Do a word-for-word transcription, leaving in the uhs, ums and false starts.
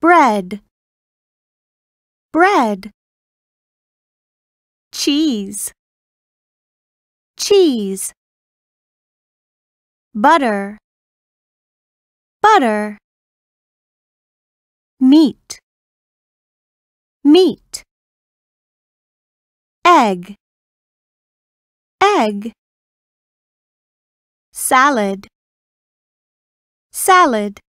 bread, bread. Cheese, cheese. Butter, butter. Meat, meat. Egg, egg. Salad, salad.